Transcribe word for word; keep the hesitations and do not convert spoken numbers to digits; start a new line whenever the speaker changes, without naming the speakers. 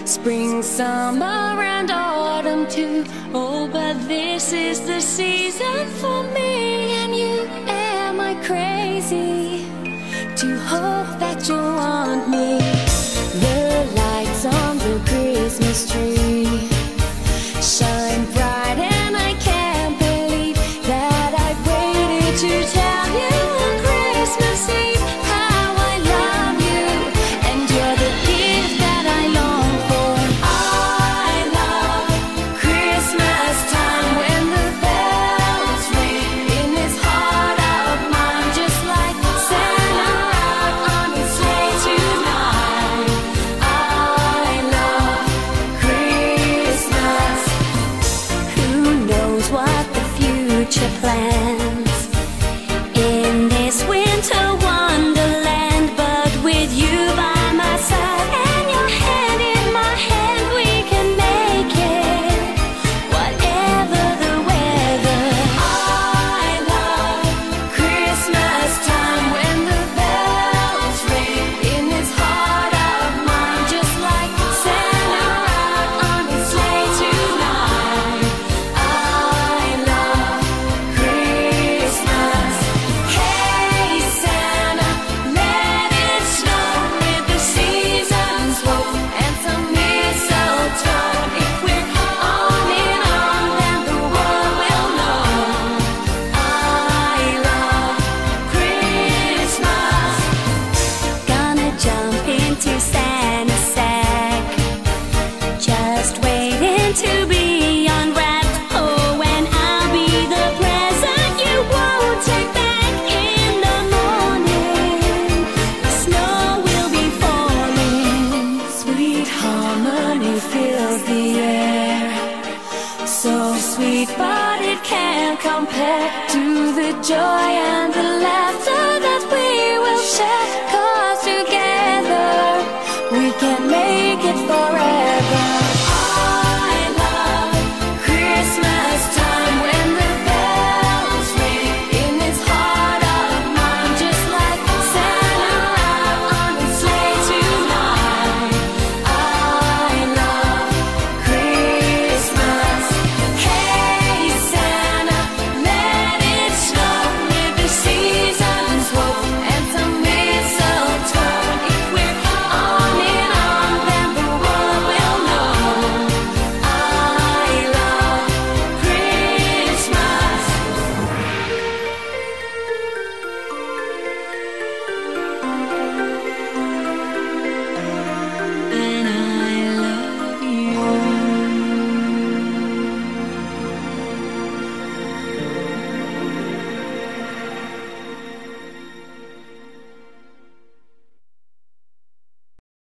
spring, summer, and autumn too. Oh, but this is the season for me and you. Am I crazy to hope that you want me? The lights on the Christmas tree shine bright, and I can't believe that I waited to tell you on Christmas Eve how I love you, and you're the gift that I long for. I love Christmas time when the bells ring in this heart of mine, just like Santa out on his sleigh tonight. I love Christmas. Who knows what the future plans in this winter wonderland, but with you by my side and your hand in my hand, we can make it, whatever the weather. I love Christmas time when the bells ring in this heart of mine, just like Santa out on his sleigh tonight. I love Christmas. Hey Santa, let it snow with the season's hope and some mistletoe. If we're on and on, then the world will know. I love Christmas. Gonna jump into Santa's sack, just waiting to be unwrapped. Oh, and I'll be the present you won't take back. In the morning, the snow will be falling. Sweet harmony fills the air, so sweet, but it can't compare to the joy and the laughter that we will share.